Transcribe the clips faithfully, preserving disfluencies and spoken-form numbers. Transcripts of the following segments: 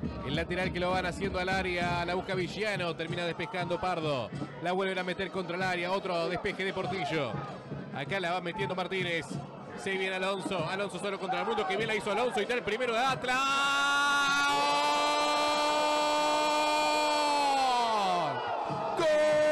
El lateral que lo van haciendo al área, la busca Villano, termina despejando Pardo. La vuelven a meter contra el área, otro despeje de Portillo. Acá la va metiendo Martínez. Se viene Alonso, Alonso solo contra el mundo, que bien la hizo Alonso y está el primero de Atlas. ¡Gol!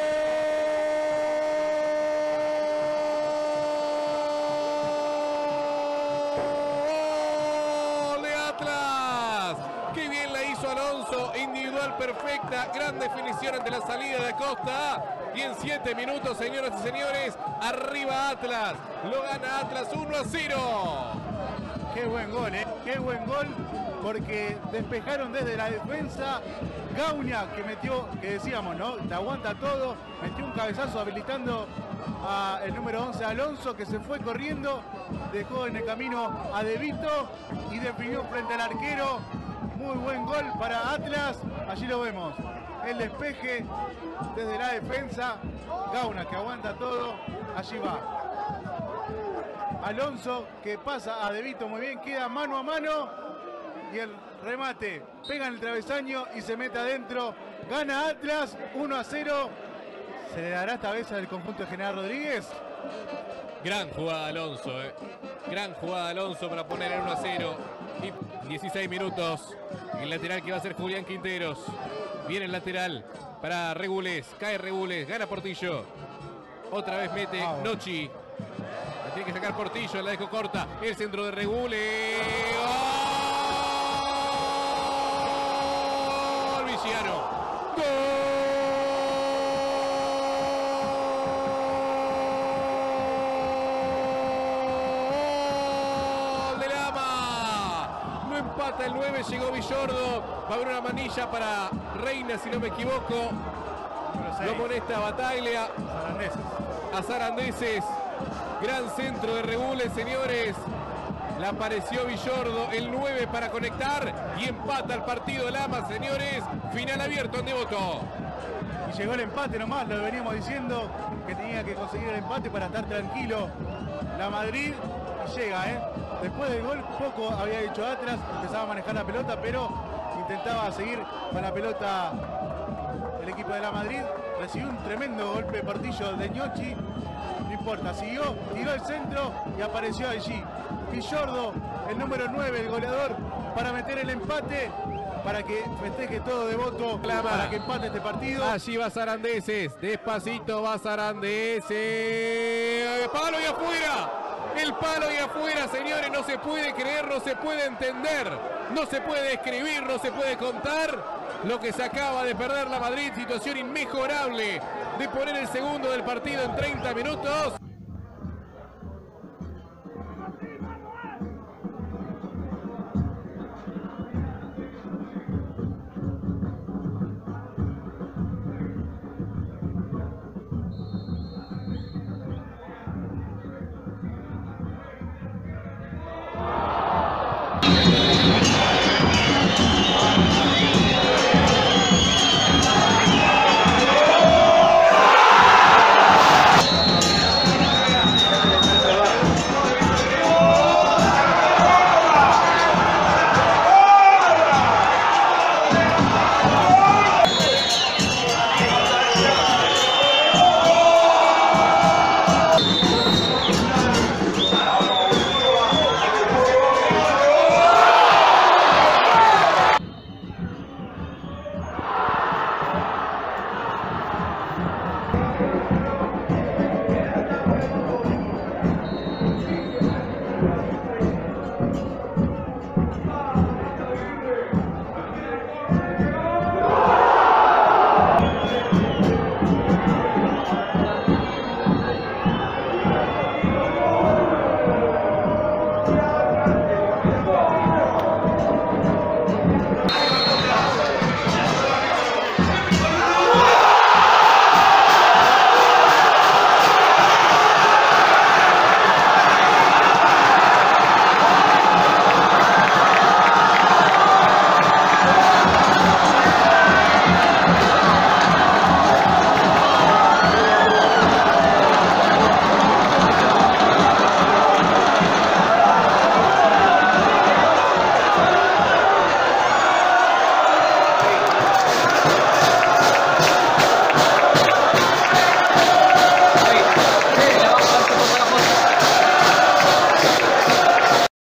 De Atlas. ¡Qué bien la hizo Alonso! Individual perfecta, gran definición ante la salida de Acosta. Y en siete minutos, señoras y señores, arriba Atlas. Lo gana Atlas uno a cero. Qué buen gol, ¿eh? Qué buen gol, porque despejaron desde la defensa. Gaunia, que metió, que decíamos, ¿no? Te aguanta todo. Metió un cabezazo habilitando al número once, Alonso, que se fue corriendo. Dejó en el camino a De Vito y definió frente al arquero. Muy buen gol para Atlas. Allí lo vemos. El despeje desde la defensa. Gauna, que aguanta todo. Allí va. Alonso, que pasa a De Vito muy bien. Queda mano a mano. Y el remate pega en el travesaño y se mete adentro. Gana Atlas uno a cero. ¿Se le dará esta vez al conjunto de General Rodríguez? Gran jugada Alonso, eh. Gran jugada Alonso para poner el uno a cero. Y dieciséis minutos. El lateral que va a ser Julián Quinteros. Viene el lateral para Regules. Cae Regules. Gana Portillo. Otra vez mete ah, bueno. Nochi. La tiene que sacar Portillo. La dejó corta. El centro de Regules. ¡Gol! Villano. ¡Gol! De Lama. No empata el nueve. Llegó Villordo. Va a haber una manilla para Reina, si no me equivoco. Lo molesta Bataglia. Zarandeses. A Zarandeses. Gran centro de Regules, señores. La apareció Villordo, el nueve para conectar. Y empata el partido Lama, señores. Final abierto en Devoto. Y llegó el empate nomás, lo veníamos diciendo, que tenía que conseguir el empate para estar tranquilo. La Madrid y llega, ¿eh? Después del gol, poco había hecho Atlas. Empezaba a manejar la pelota, pero intentaba seguir con la pelota el equipo de la Madrid. Recibió un tremendo golpe de Portillo de Ñochi. No importa, siguió, tiró el centro y apareció allí Villordo, el número nueve, el goleador, para meter el empate, para que festeje todo Devoto, para que empate este partido. Allí va Zarandeses, despacito va Zarandeses. Palo y afuera. El palo y afuera, señores, no se puede creer, no se puede entender, no se puede escribir, no se puede contar lo que se acaba de perder la Madrid. Situación inmejorable de poner el segundo del partido en treinta minutos.